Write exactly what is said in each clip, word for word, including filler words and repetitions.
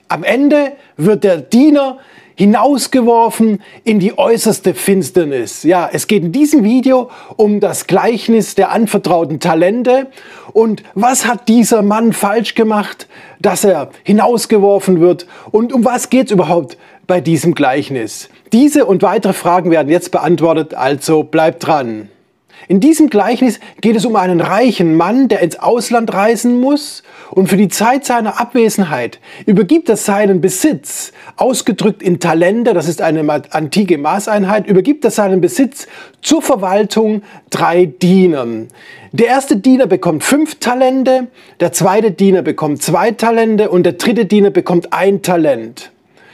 Am Ende wird der Diener hinausgeworfen in die äußerste Finsternis. Ja, es geht in diesem Video um das Gleichnis der anvertrauten Talente. Und was hat dieser Mann falsch gemacht, dass er hinausgeworfen wird? Und um was geht es überhaupt bei diesem Gleichnis? Diese und weitere Fragen werden jetzt beantwortet, also bleibt dran. In diesem Gleichnis geht es um einen reichen Mann, der ins Ausland reisen muss und für die Zeit seiner Abwesenheit übergibt er seinen Besitz, ausgedrückt in Talente, das ist eine antike Maßeinheit, übergibt er seinen Besitz zur Verwaltung drei Dienern. Der erste Diener bekommt fünf Talente, der zweite Diener bekommt zwei Talente und der dritte Diener bekommt ein Talent.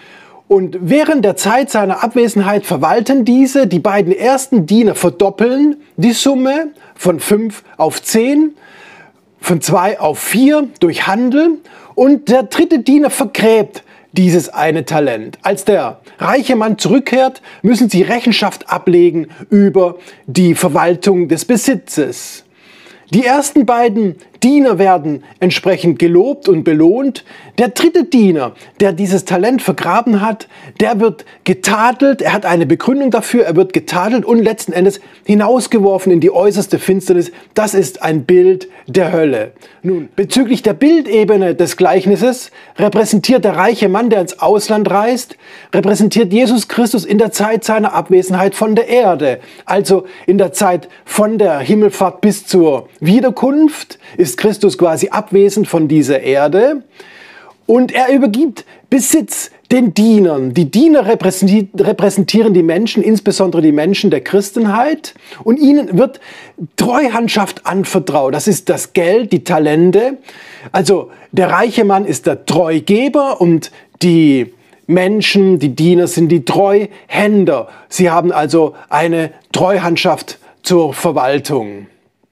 Und während der Zeit seiner Abwesenheit verwalten diese, die beiden ersten Diener verdoppeln die Summe von fünf auf zehn, von zwei auf vier durch Handel und der dritte Diener vergräbt dieses eine Talent. Als der reiche Mann zurückkehrt, müssen sie Rechenschaft ablegen über die Verwaltung des Besitzes. Die ersten beiden Diener werden entsprechend gelobt und belohnt. Der dritte Diener, der dieses Talent vergraben hat, der wird getadelt. Er hat eine Begründung dafür. Er wird getadelt und letzten Endes hinausgeworfen in die äußerste Finsternis. Das ist ein Bild der Hölle. Nun, bezüglich der Bildebene des Gleichnisses repräsentiert der reiche Mann, der ins Ausland reist, repräsentiert Jesus Christus in der Zeit seiner Abwesenheit von der Erde. Also in der Zeit von der Himmelfahrt bis zur Wiederkunft ist Christus quasi abwesend von dieser Erde und er übergibt Besitz den Dienern. Die Diener repräsentieren die Menschen, insbesondere die Menschen der Christenheit, und ihnen wird Treuhandschaft anvertraut. Das ist das Geld, die Talente. Also der reiche Mann ist der Treugeber und die Menschen, die Diener sind die Treuhänder. Sie haben also eine Treuhandschaft zur Verwaltung.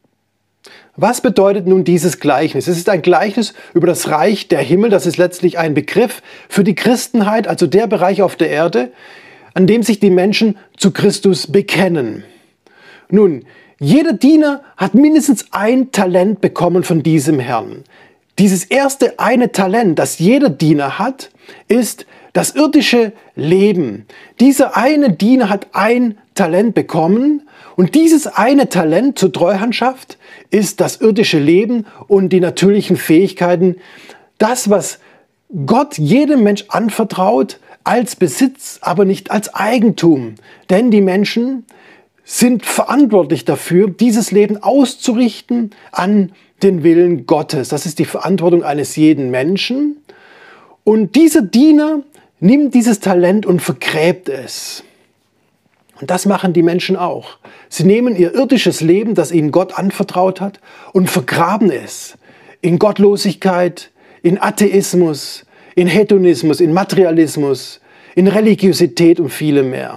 Was bedeutet nun dieses Gleichnis? Es ist ein Gleichnis über das Reich der Himmel. Das ist letztlich ein Begriff für die Christenheit, also der Bereich auf der Erde, an dem sich die Menschen zu Christus bekennen. Nun, jeder Diener hat mindestens ein Talent bekommen von diesem Herrn. Dieses erste eine Talent, das jeder Diener hat, ist das irdische Leben. Dieser eine Diener hat ein Talent bekommen und dieses eine Talent zur Treuhandschaft ist das irdische Leben und die natürlichen Fähigkeiten. Das, was Gott jedem Mensch anvertraut, als Besitz, aber nicht als Eigentum. Denn die Menschen sind verantwortlich dafür, dieses Leben auszurichten an den Willen Gottes. Das ist die Verantwortung eines jeden Menschen. Und dieser Diener nimmt dieses Talent und vergräbt es. Und das machen die Menschen auch. Sie nehmen ihr irdisches Leben, das ihnen Gott anvertraut hat, und vergraben es in Gottlosigkeit, in Atheismus, in Hedonismus, in Materialismus, in Religiosität und viele mehr.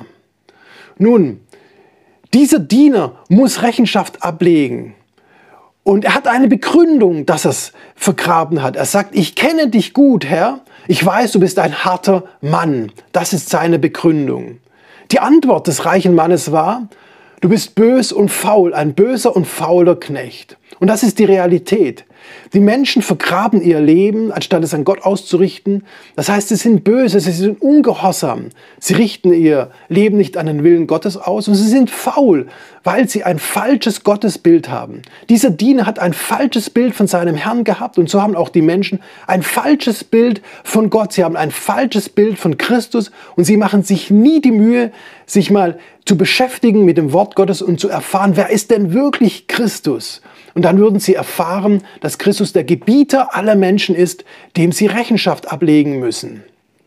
Nun, dieser Diener muss Rechenschaft ablegen. Und er hat eine Begründung, dass er es vergraben hat. Er sagt, ich kenne dich gut, Herr. Ich weiß, du bist ein harter Mann. Das ist seine Begründung. Die Antwort des reichen Mannes war, du bist bös und faul, ein böser und fauler Knecht. Und das ist die Realität. Die Menschen vergraben ihr Leben, anstatt es an Gott auszurichten. Das heißt, sie sind böse, sie sind ungehorsam. Sie richten ihr Leben nicht an den Willen Gottes aus und sie sind faul, weil sie ein falsches Gottesbild haben. Dieser Diener hat ein falsches Bild von seinem Herrn gehabt und so haben auch die Menschen ein falsches Bild von Gott. Sie haben ein falsches Bild von Christus und sie machen sich nie die Mühe, sich mal zu beschäftigen mit dem Wort Gottes und zu erfahren, wer ist denn wirklich Christus? Und dann würden sie erfahren, dass Christus der Gebieter aller Menschen ist, dem sie Rechenschaft ablegen müssen.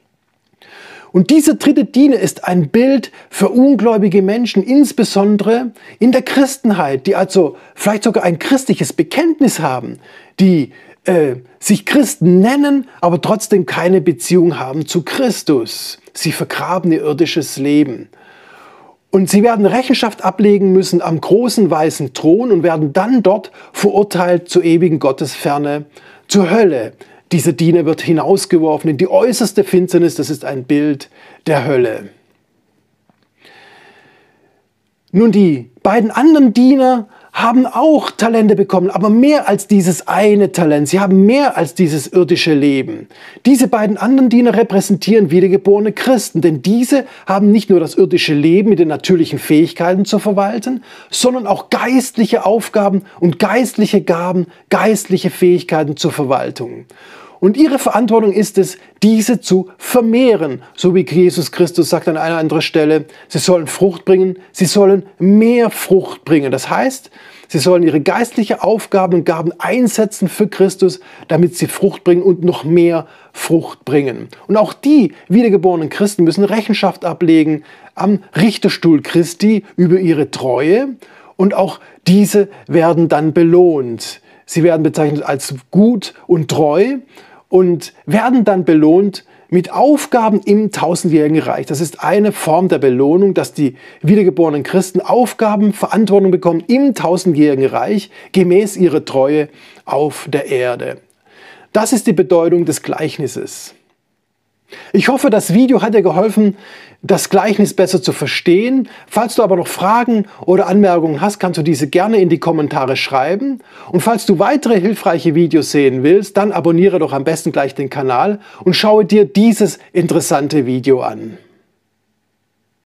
Und dieser dritte Diener ist ein Bild für ungläubige Menschen, insbesondere in der Christenheit, die also vielleicht sogar ein christliches Bekenntnis haben, die äh, sich Christen nennen, aber trotzdem keine Beziehung haben zu Christus. Sie vergraben ihr irdisches Leben. Und sie werden Rechenschaft ablegen müssen am großen weißen Thron und werden dann dort verurteilt zur ewigen Gottesferne, zur Hölle. Dieser Diener wird hinausgeworfen in die äußerste Finsternis, das ist ein Bild der Hölle. Nun, die beiden anderen Diener haben auch Talente bekommen, aber mehr als dieses eine Talent. Sie haben mehr als dieses irdische Leben. Diese beiden anderen Diener repräsentieren wiedergeborene Christen, denn diese haben nicht nur das irdische Leben mit den natürlichen Fähigkeiten zu verwalten, sondern auch geistliche Aufgaben und geistliche Gaben, geistliche Fähigkeiten zur Verwaltung. Und ihre Verantwortung ist es, diese zu vermehren, so wie Jesus Christus sagt an einer anderen Stelle, sie sollen Frucht bringen, sie sollen mehr Frucht bringen. Das heißt, sie sollen ihre geistliche Aufgaben und Gaben einsetzen für Christus, damit sie Frucht bringen und noch mehr Frucht bringen. Und auch die wiedergeborenen Christen müssen Rechenschaft ablegen am Richterstuhl Christi über ihre Treue, und auch diese werden dann belohnt. Sie werden bezeichnet als gut und treu und werden dann belohnt mit Aufgaben im tausendjährigen Reich. Das ist eine Form der Belohnung, dass die wiedergeborenen Christen Aufgaben, Verantwortung bekommen im tausendjährigen Reich, gemäß ihrer Treue auf der Erde. Das ist die Bedeutung des Gleichnisses. Ich hoffe, das Video hat dir geholfen, das Gleichnis besser zu verstehen. Falls du aber noch Fragen oder Anmerkungen hast, kannst du diese gerne in die Kommentare schreiben. Und falls du weitere hilfreiche Videos sehen willst, dann abonniere doch am besten gleich den Kanal und schaue dir dieses interessante Video an.